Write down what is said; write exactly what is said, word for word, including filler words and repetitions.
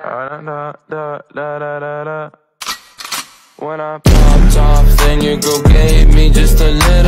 Da, da, da, da, da, da, da. When I popped off, then your girl gave me just a little